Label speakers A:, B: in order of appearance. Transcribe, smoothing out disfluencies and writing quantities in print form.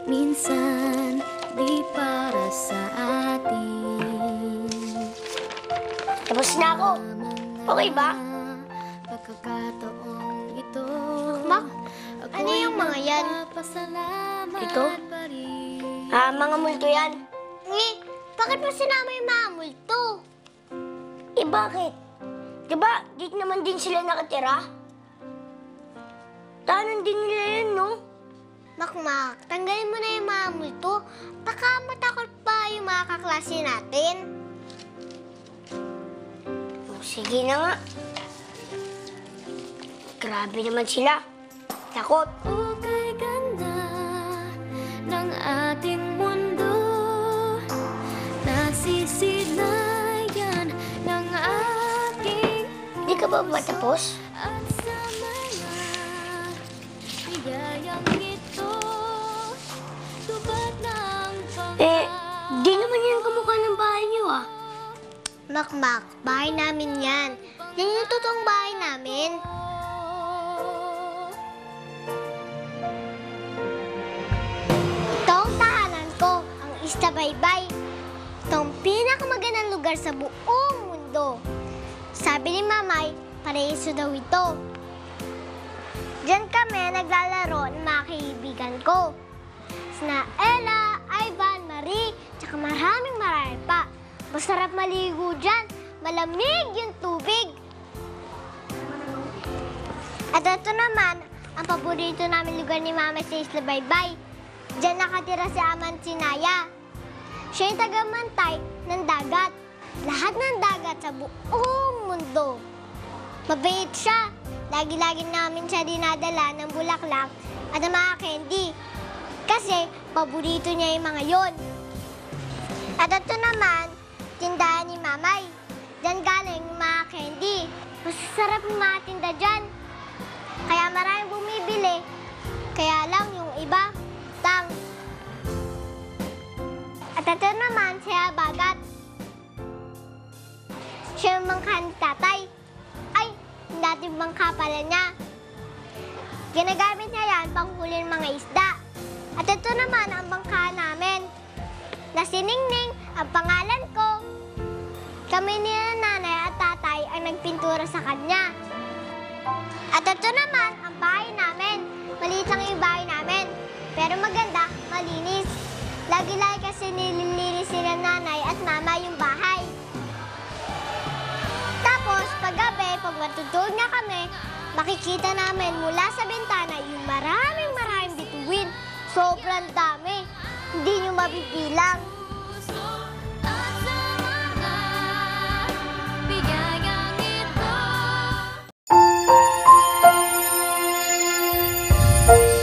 A: minsan di para sa atin.
B: Tapos na ako. Okay ba?
A: Pagkakataong ito,
B: Mak, ano yung mga yan? Ito? Mga multo yan. Bakit mo sinama yung mga multo? Bakit? Diba, dito naman din sila nakatira? Tahanan din nila yun, no? Makmak, tanggalin mo na yung mga multo. Baka matakot pa yung mga kaklase natin. Sige na nga. Grabe naman sila. Takot.
A: O kay ganda ng ating mundo, nasisilayan ng aking
B: Di ka ba matapos?
A: at sa mga biyayang ito, tubad ng
B: Di naman yan kamukha ng bahay niyo, ah. Makmak, bahay namin yan. Yan yung totoong bahay namin. Ito ang tahanan ko, ang Istabaybay. Ito ang pinakamagandang lugar sa buong mundo. Sabi ni Mamay, paraiso daw ito. Diyan kami naglalaro ng mga kaibigan ko. Sina Ella, Ivan, Marie, tsaka maraming pa. Masarap maligo dyan. Malamig yung tubig. At ito naman, ang paborito namin lugar ni Mama sa Istabaybay. Diyan nakatira si Aman Sinaya. Siya yung tagamantay ng dagat. Lahat ng dagat sa buong mundo. Mabait siya. Lagi-lagi namin siya dinadala ng bulaklak at ng mga candy. Kasi paborito niya yung mga yon. At ito naman, tindahan ni Mamay. Diyan galing yung mga candy. Masasarap yung mga tinda dyan. Kaya maraming bumibili. Kaya lang yung iba, tang. At ito naman, siya bagat. Siya yung mangka ni tatay. Ay, yung dating mangka pala niya. Ginagamit niya yan pang huli ng mga isda. At ito naman ang bangka namin. Na si Ningning, ang pangalan ko. Kami ni nanay at tatay ang nagpintura sa kanya. At ito naman ang bahay namin. Maliit lang yung bahay namin. Pero maganda, malinis. Lagi-lagi kasi nililinis sila nanay at mama yung bahay. Tapos, paggabi, pag matutulog na kami, makikita namin mula sa bintana yung maraming bituin. Sobrang dami. Hindi nyo mabibilang.
A: at sa mga biyayang ito.